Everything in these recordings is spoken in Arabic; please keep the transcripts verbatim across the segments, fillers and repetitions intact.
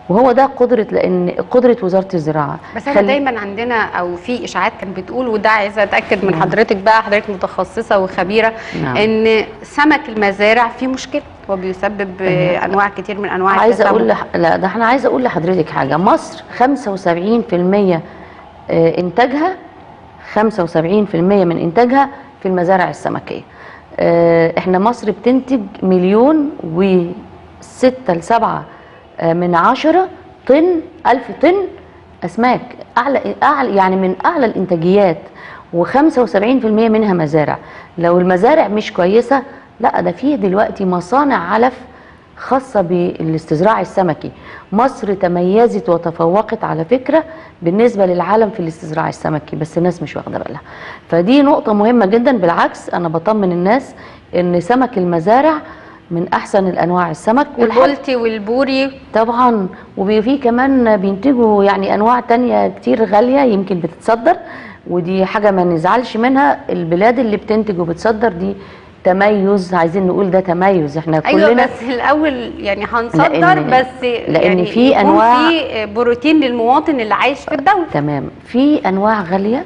وهو ده قدره، لان قدره وزاره الزراعه. بس احنا دايما عندنا او في اشاعات كانت بتقول، وده عايزه اتاكد من نعم. حضرتك بقى، حضرتك متخصصه وخبيره، نعم. ان سمك المزارع فيه مشكله وبيسبب انواع كتير من انواع عايزه التسمم. اقول لح... لا ده احنا عايزه اقول لحضرتك حاجه. مصر خمسة وسبعين في المية انتاجها، خمسة وسبعين في المية من انتاجها في المزارع السمكيه. احنا مصر بتنتج مليون وستة لسبعة من عشرة طن، ألف طن اسماك، اعلى اعلى يعني من اعلى الانتاجيات، وخمسة وسبعين في المية منها مزارع. لو المزارع مش كويسه، لا ده فيه دلوقتي مصانع علف خاصه بالاستزراع السمكي. مصر تميزت وتفوقت على فكره بالنسبه للعالم في الاستزراع السمكي، بس الناس مش واخده بالها. فدي نقطه مهمه جدا. بالعكس انا بطمن الناس ان سمك المزارع من احسن الانواع السمك. البلطي والبوري طبعا، وفي كمان بينتجوا يعني انواع تانية كتير غاليه يمكن بتتصدر، ودي حاجه ما نزعلش منها. البلاد اللي بتنتج وبتصدر دي تميز، عايزين نقول ده تميز. احنا كلنا ايوه، بس الاول يعني هنصدر لأن بس لأن يعني في انواع، في بروتين للمواطن اللي عايش في الدوله. تمام. في انواع غاليه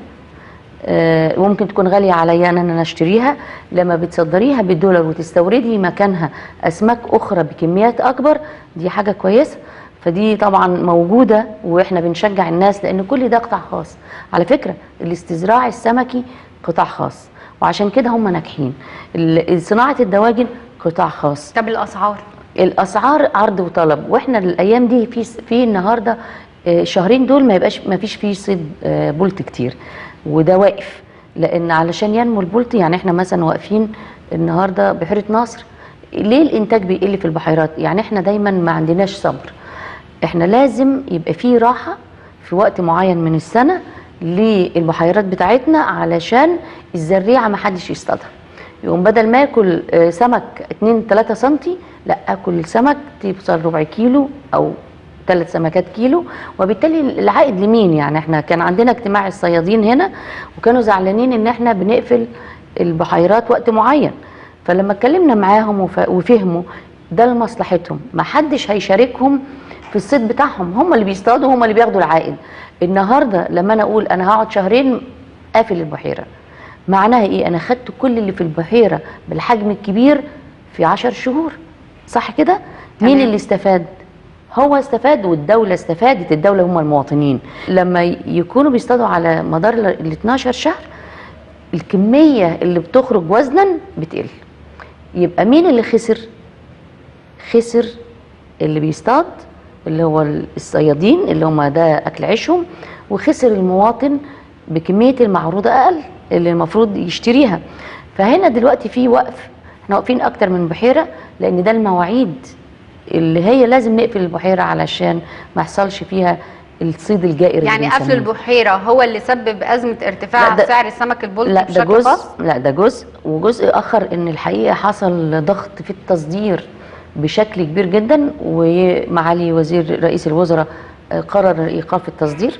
آه وممكن تكون غاليه عليا انا ان انا اشتريها، لما بتصدريها بالدولار وتستوردي مكانها اسماك اخرى بكميات اكبر، دي حاجه كويسه. فدي طبعا موجوده، واحنا بنشجع الناس لان كل ده قطاع خاص. على فكره الاستزراع السمكي قطاع خاص، وعشان كده هم ناجحين. صناعه الدواجن قطاع خاص. طب الاسعار؟ الاسعار عرض وطلب، واحنا الايام دي في في النهارده شهرين دول ما يبقاش ما فيش فيه صيد بولت كتير، وده واقف لان علشان ينمو البولت. يعني احنا مثلا واقفين النهارده بحيره ناصر، ليه الانتاج بيقل في البحيرات؟ يعني احنا دايما ما عندناش صبر. احنا لازم يبقى فيه راحه في وقت معين من السنه للبحيرات بتاعتنا علشان الزريعه ما حدش يصطادها. يقوم بدل ما اكل سمك اتنين تلاتة سنتي، لا اكل سمك توصل ربع كيلو او ثلاث سمكات كيلو. وبالتالي العائد لمين؟ يعني احنا كان عندنا اجتماع الصيادين هنا وكانوا زعلانين ان احنا بنقفل البحيرات وقت معين. فلما اتكلمنا معاهم وفهموا ده لمصلحتهم، ما حدش هيشاركهم في الصيد بتاعهم، هم اللي بيصطادوا هم اللي بياخدوا العائد. النهارده لما انا اقول انا هقعد شهرين قافل البحيره، معناها ايه؟ انا خدت كل اللي في البحيره بالحجم الكبير في عشر شهور، صح كده؟ مين اللي استفاد؟ هو استفاد والدوله استفادت. الدوله هم المواطنين. لما يكونوا بيصطادوا على مدار ال اتناشر شهر، الكميه اللي بتخرج وزنا بتقل. يبقى مين اللي خسر؟ خسر اللي بيصطاد اللي هو الصيادين اللي هم ده اكل عيشهم، وخسر المواطن بكميه المعروضه اقل اللي المفروض يشتريها. فهنا دلوقتي في وقف، احنا واقفين اكتر من بحيره لان ده المواعيد اللي هي لازم نقفل البحيره علشان ما يحصلش فيها الصيد الجائر. يعني قفل البحيره هو اللي سبب ازمه ارتفاع سعر السمك البلطي بشكل ده جزء خاص؟ لا ده جزء، وجزء اخر ان الحقيقه حصل ضغط في التصدير بشكل كبير جدا، ومعالي وزير رئيس الوزراء قرر ايقاف التصدير.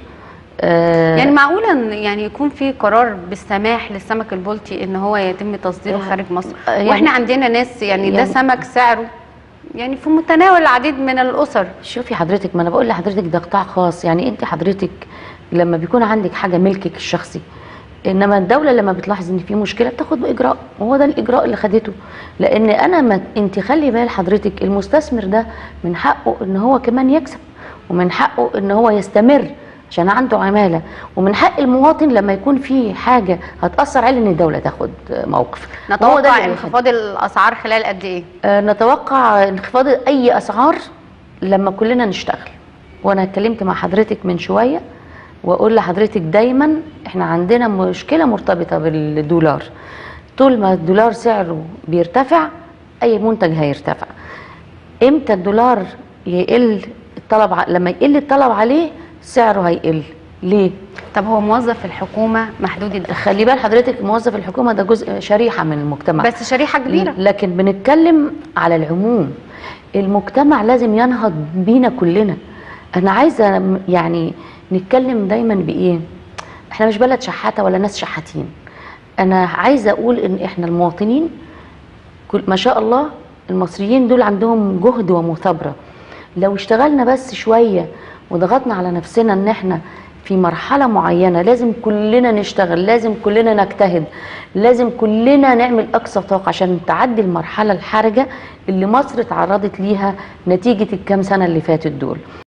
آه يعني معقولا يعني يكون في قرار بالسماح للسمك البلطي ان هو يتم تصديره آه خارج مصر، يعني واحنا عندنا ناس يعني, يعني ده سمك سعره يعني في متناول العديد من الاسر. شوفي حضرتك، ما انا بقول لحضرتك ده قطاع خاص. يعني انت حضرتك لما بيكون عندك حاجه ملكك الشخصي، انما الدوله لما بتلاحظ ان في مشكله بتاخد اجراء، وهو ده الاجراء اللي خدته. لان انا ما انت خلي بال حضرتك المستثمر ده من حقه ان هو كمان يكسب، ومن حقه ان هو يستمر عشان عنده عماله، ومن حق المواطن لما يكون في حاجه هتاثر عليه ان الدوله تاخد موقف. نتوقع انخفاض الاسعار خلال قد ايه؟ آه نتوقع انخفاض اي اسعار لما كلنا نشتغل. وانا اتكلمت مع حضرتك من شويه واقول لحضرتك دايما احنا عندنا مشكله مرتبطه بالدولار. طول ما الدولار سعره بيرتفع اي منتج هيرتفع. امتى الدولار يقل الطلب ع... لما يقل الطلب عليه سعره هيقل. ليه؟ طب هو موظف الحكومه محدود الدخل، خلي بال حضرتك موظف الحكومه ده جزء شريحه من المجتمع، بس شريحه كبيره، لكن بنتكلم على العموم. المجتمع لازم ينهض بينا كلنا. انا عايزه يعني نتكلم دايما بايه؟ احنا مش بلد شحاته ولا ناس شحاتين. انا عايزه اقول ان احنا المواطنين كل ما شاء الله المصريين دول عندهم جهد ومثابره. لو اشتغلنا بس شويه وضغطنا على نفسنا ان احنا في مرحله معينه لازم كلنا نشتغل، لازم كلنا نجتهد، لازم كلنا نعمل اقصى طاقه عشان تعدي المرحله الحرجه اللي مصر اتعرضت ليها نتيجه الكام سنه اللي فاتت دول.